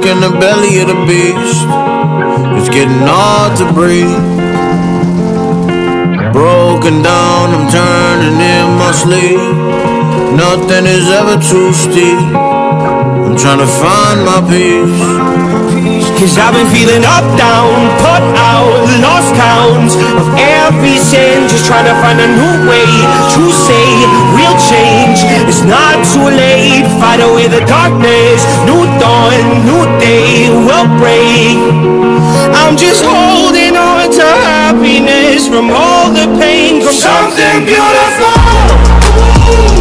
stuck in the belly of the beast. It's getting hard to breathe. Broken down, I'm turning in my sleep. Nothing is ever too steep. I'm trying to find my peace. Cause I've been feeling up, down, put out, lost count of every sin. Just trying to find a new way to say real change. It's not too late, fight away the darkness. New dawn, new day will break. I'm just holding on to happiness from all the pain. From something beautiful.